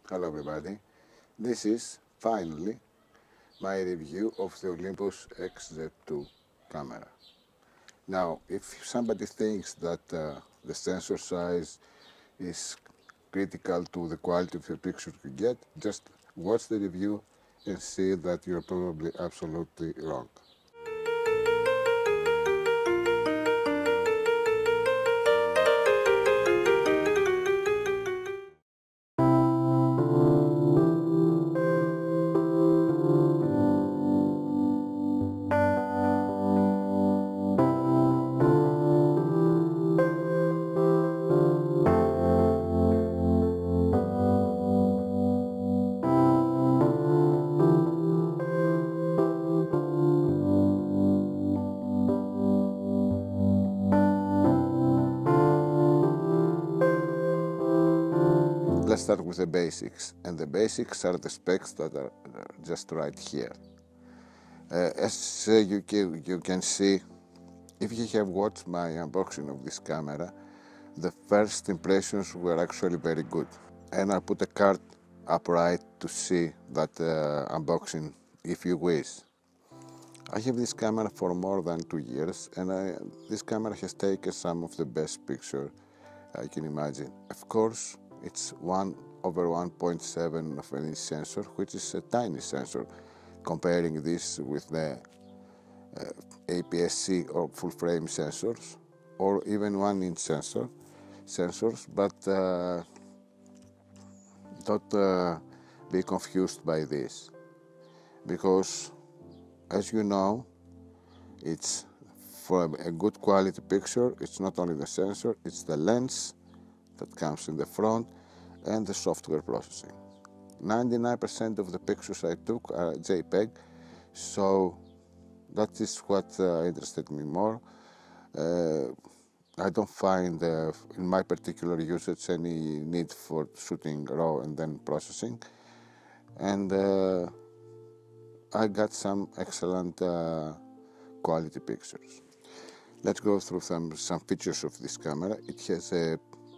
Hello everybody, this is finally my review of the Olympus XZ2 camera. Now, if somebody thinks that the sensor size is critical to the quality of the picture you get, just watch the review and see that you're probably absolutely wrong. Let's start with the basics, and the basics are the specs that are just right here. As you can see, if you have watched my unboxing of this camera, the first impressions were actually very good. And I'll put a card upright to see that unboxing if you wish. I have this camera for more than 2 years, and this camera has taken some of the best pictures I can imagine. Of course, it's 1/1.7 of an inch sensor, which is a tiny sensor, comparing this with the APS-C or full-frame sensors, or even 1 inch sensors, but don't be confused by this, because as you know, it's for a good quality picture. It's not only the sensor, it's the lens that comes in the front and the software processing. 99% of the pictures I took are JPEG, so that is what interested me more. I don't find in my particular usage any need for shooting raw and then processing, and I got some excellent quality pictures. Let's go through some features of this camera. It has a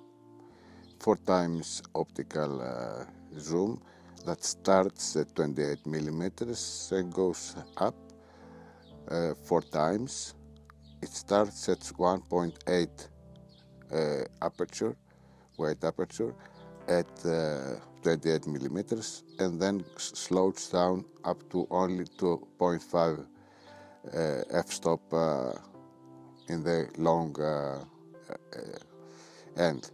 4x optical zoom that starts at 28 millimeters and goes up 4 times. It starts at 1.8 aperture, wide aperture, at 28 millimeters, and then slows down up to only 2.5 f-stop in the long end.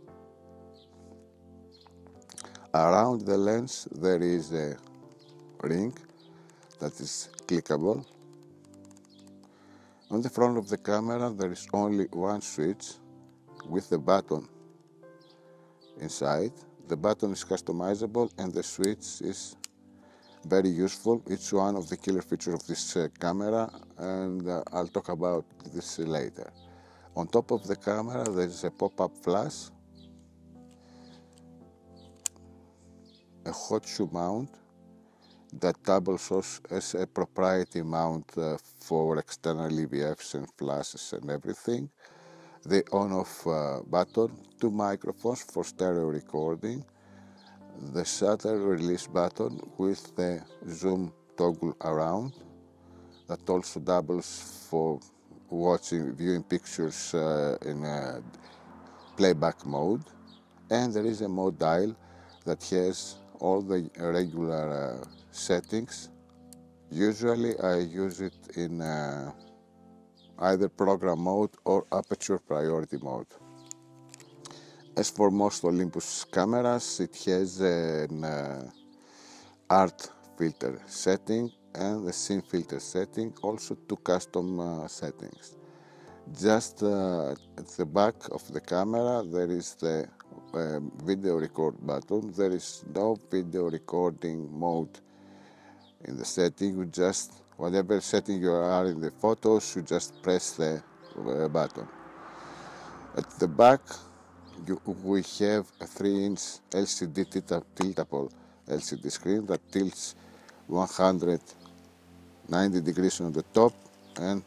Around the lens there is a ring that is clickable. On the front of the camera there is only one switch with a button inside. The button is customizable and the switch is very useful. It's one of the killer features of this camera, and I'll talk about this later. On top of the camera there is a pop-up flash, a hot shoe mount that doubles as a proprietary mount for external EVFs and flashes and everything. The on-off button, 2 microphones for stereo recording, the shutter release button with the zoom toggle around that also doubles for viewing pictures in playback mode, and there is a mode dial that has all the regular settings. Usually I use it in either program mode or aperture priority mode. As for most Olympus cameras, it has an art filter setting and the scene filter setting, also 2 custom settings. Just at the back of the camera there is the video record button. There is no video recording mode in the setting. You just, whatever setting you are in the photos, you just press the button. At the back we have a 3-inch LCD tiltable LCD screen that tilts 190 degrees on the top and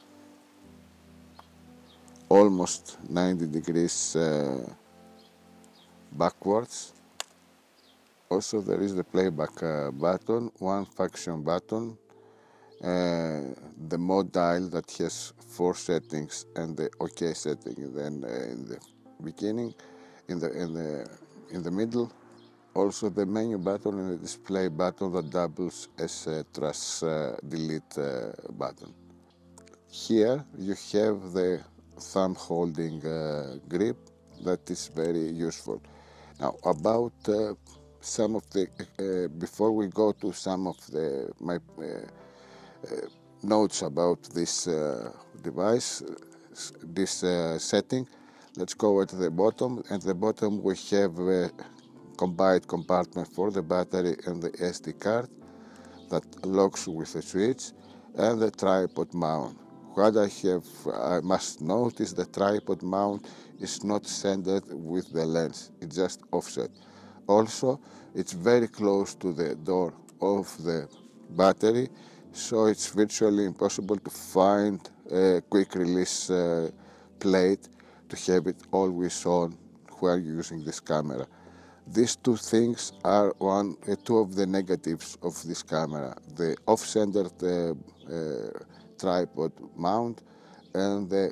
almost 90 degrees backwards Also, there is the playback button, one function button, the mode dial that has 4 settings and the OK setting. Then in the beginning, in the middle, also the menu button and the display button that doubles as a trash delete button. Here you have the thumb holding grip that is very useful. Now about some of the before we go to some of the my notes about this device, this setting, let's go at the bottom. At the bottom we have a combined compartment for the battery and the SD card that locks with a switch, and the tripod mount. What I must note is the tripod mount is not centered with the lens, it's just offset. Also, it's very close to the door of the battery, so it's virtually impossible to find a quick release plate to have it always on while using this camera. These two things are two of the negatives of this camera: the off-centered tripod mount and the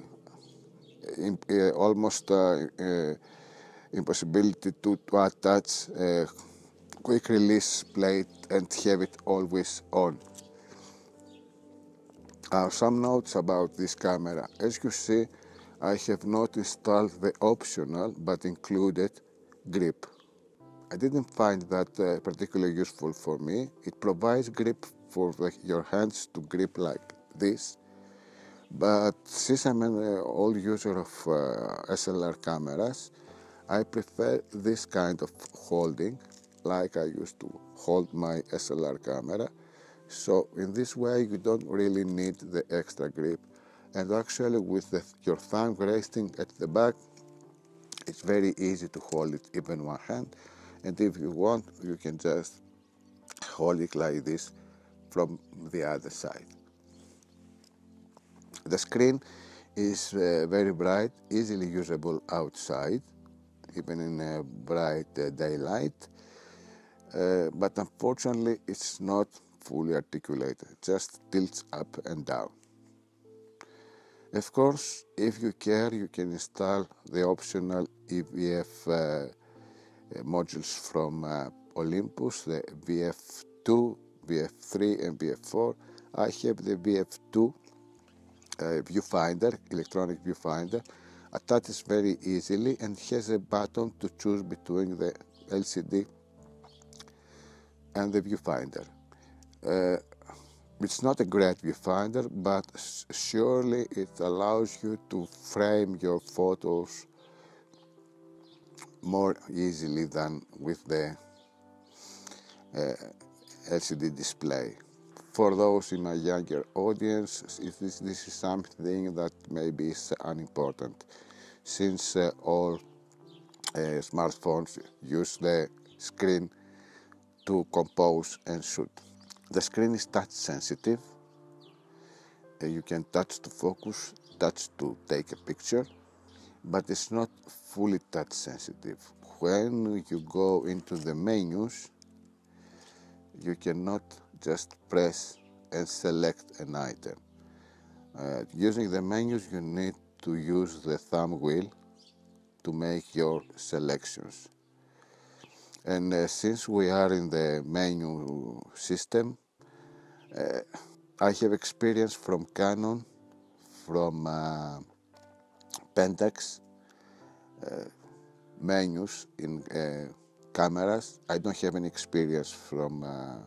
almost impossibility to attach a quick release plate and have it always on. Some notes about this camera. As you see, I have not installed the optional but included grip. I didn't find that particularly useful for me. It provides grip for your hands to grip like this, but since I'm an old user of SLR cameras, I prefer this kind of holding, like I used to hold my SLR camera. So in this way you don't really need the extra grip, and actually with your thumb resting at the back, it's very easy to hold it even one hand, and if you want you can just hold it like this from the other side. The screen is very bright, easily usable outside, even in bright daylight, but unfortunately it's not fully articulated, just tilts up and down. Of course, if you care, you can install the optional EVF modules from Olympus, the VF2, VF3 and VF4. I have the VF2 viewfinder, electronic viewfinder, attaches very easily and has a button to choose between the LCD and the viewfinder. It's not a great viewfinder, but surely it allows you to frame your photos more easily than with the LCD display. For those in a younger audience, this is something that maybe is unimportant, since all smartphones use the screen to compose and shoot. The screen is touch sensitive. You can touch to focus, touch to take a picture, but it's not fully touch sensitive. When you go into the menus, you cannot just press and select an item. Using the menus, you need to use the thumb wheel to make your selections. And since we are in the menu system, I have experience from Canon, from Pentax menus in cameras. I don't have any experience from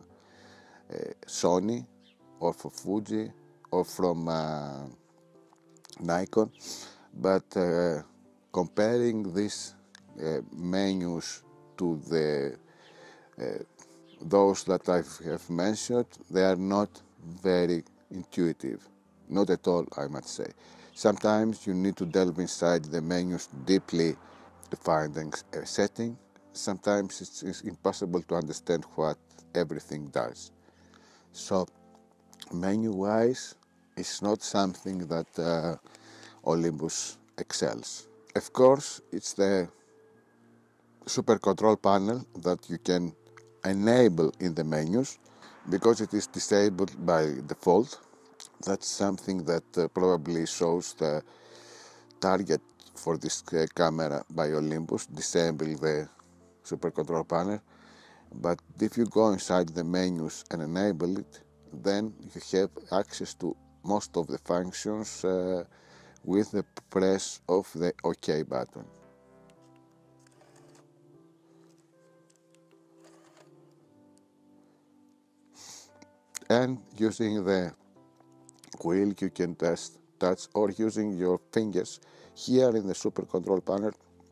Sony or for Fuji or from Nikon, but comparing these menus to the those that I have mentioned, they are not very intuitive, not at all, I must say. Sometimes you need to delve inside the menus deeply to find a setting. Sometimes it's impossible to understand what everything does. So menu-wise, it's not something that Olympus excels. Of course, it's the super control panel that you can enable in the menus because it is disabled by default. That's something that probably shows the target for this camera by Olympus, disable the super control panel. But if you go inside the menus and enable it, then you have access to most of the functions with the press of the OK button. And using the wheel you can touch, or using your fingers here in the super control panel,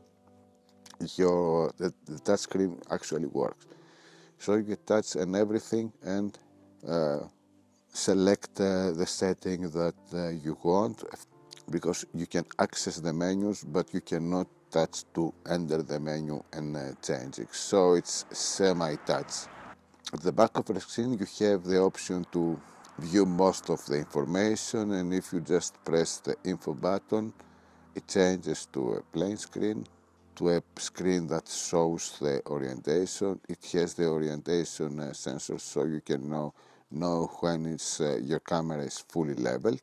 the touch screen actually works. So you can touch and everything and select the setting that you want, because you can access the menus but you cannot touch to enter the menu and change it. So it's semi-touch. At the back of the screen you have the option to view most of the information, and if you just press the info button, it changes to a plain screen, to a screen that shows the orientation. It has the orientation sensor, so you can know when your camera is fully leveled.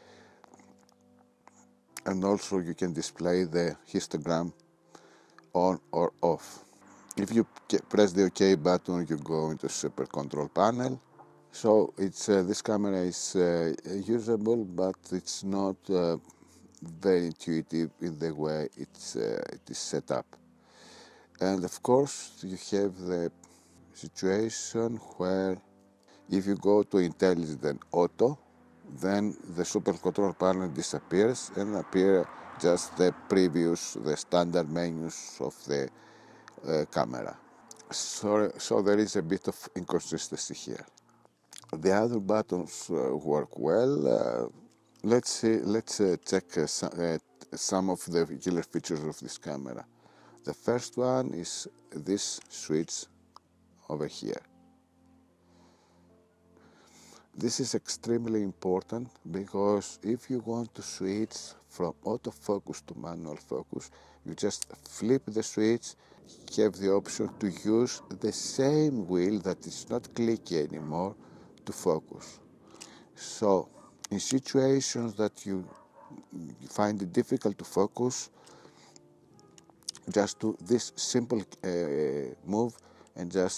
And also you can display the histogram on or off. If you press the OK button, you go into Super Control Panel. So it's this camera is usable, but it's not very intuitive in the way it is set up. And of course, you have the situation where if you go to Intelligent and Auto, then the Super Control Panel disappears and appear just the standard menus of the camera. So there is a bit of inconsistency here. The other buttons work well. Let's check some of the killer features of this camera. The first one is this switch over here. This is extremely important because if you want to switch from autofocus to manual focus, you just flip the switch, have the option to use the same wheel that is not clicky anymore to focus. So in situations that you find it difficult to focus, just do this simple move and just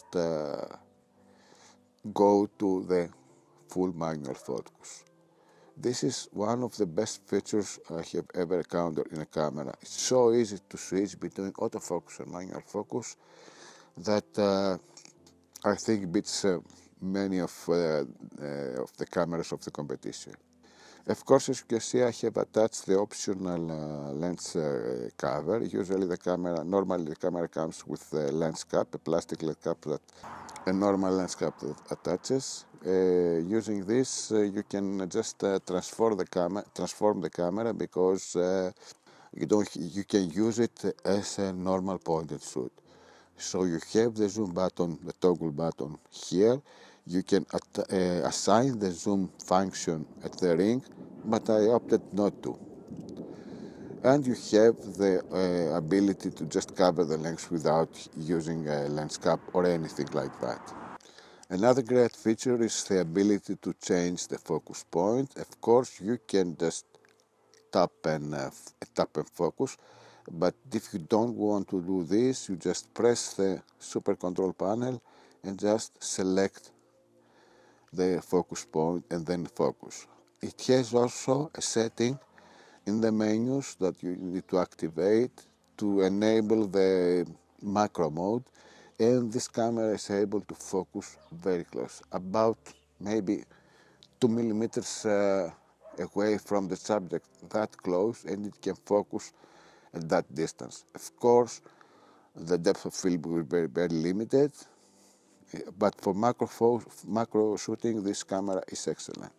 go to the full manual focus. This is one of the best features I have ever encountered in a camera. It's so easy to switch between autofocus and manual focus that I think beats many of the cameras of the competition. Of course, as you can see, I have attached the optional lens cover. Usually normally the camera comes with a lens cap, a plastic lens cap that a normal lens cap that attaches. Using this, you can just transform the camera because you can use it as a normal point and shoot. So you have the zoom button, the toggle button here. You can assign the zoom function at the ring, but I opted not to. And you have the ability to just cover the lens without using a lens cap or anything like that. Another great feature is the ability to change the focus point. Of course, you can just tap and focus, but if you don't want to do this, you just press the Super Control Panel and just select the focus point and then focus. It has also a setting in the menus that you need to activate to enable the macro mode, and this camera is able to focus very close, about maybe 2 millimeters away from the subject, that close, and it can focus at that distance. Of course, the depth of field will be very limited, but for macro shooting, this camera is excellent.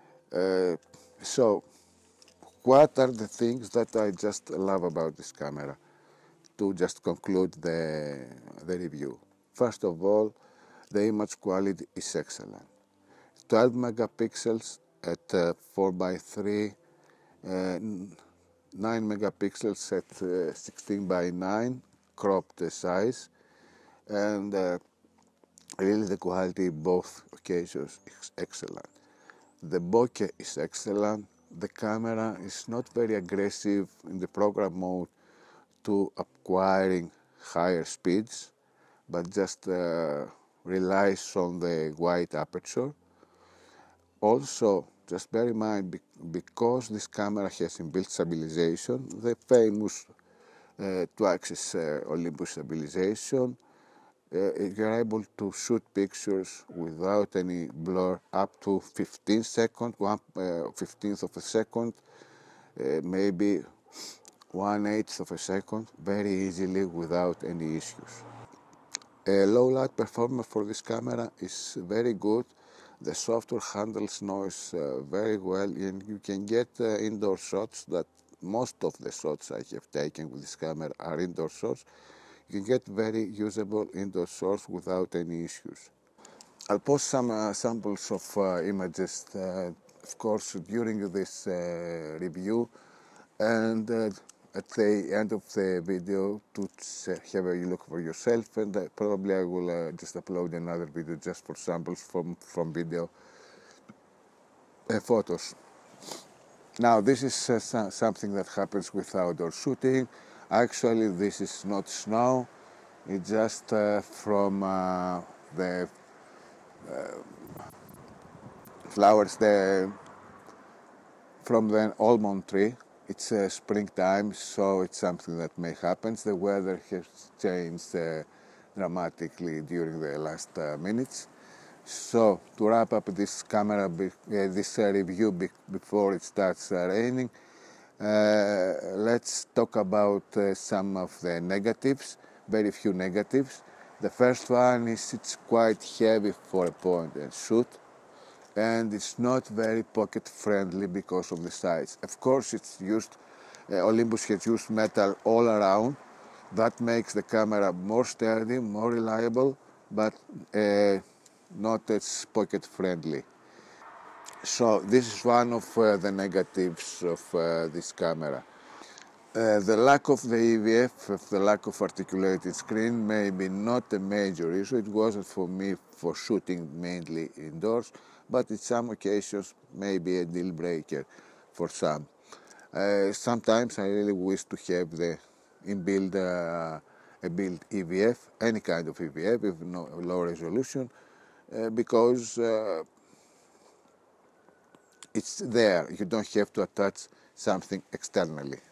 So, what are the things that I just love about this camera? To just conclude the review. First of all, the image quality is excellent. 12 megapixels at 4:3, 9 megapixels at 16:9 cropped size, and Really, the quality in both occasions is excellent. The bokeh is excellent. The camera is not very aggressive in the program mode to acquiring higher speeds, but just relies on the wide aperture. Also, just bear in mind, because this camera has inbuilt stabilization, the famous two-axis Olympus stabilization, you're able to shoot pictures without any blur up to 15 seconds, 1/15th of a second, maybe 1/8th of a second, very easily without any issues. Low light performance for this camera is very good. The software handles noise very well, and you can get indoor shots. That most of the shots I have taken with this camera are indoor shots. You can get very usable indoor shots without any issues. I'll post some samples of images, of course, during this review, and at the end of the video to have a look for yourself, and probably I will just upload another video just for samples from video photos. Now, this is something that happens with outdoor shooting. Actually, this is not snow. It's just from the flowers from the almond tree. It's springtime, so it's something that may happen. The weather has changed dramatically during the last minutes. So, to wrap up this review before it starts raining, let's talk about some of the negatives, very few negatives. The first one is it's quite heavy for a point and shoot, and it's not very pocket friendly because of the size. Of course, it's used, Olympus has used metal all around. That makes the camera more sturdy, more reliable, but not as pocket friendly. So this is one of the negatives of this camera. The lack of the EVF, the lack of articulated screen, may be not a major issue. It wasn't for me for shooting mainly indoors, but in some occasions may be a deal breaker for some. Sometimes I really wish to have the inbuilt a built EVF, any kind of EVF, if no low resolution, because it's there. You don't have to attach something externally.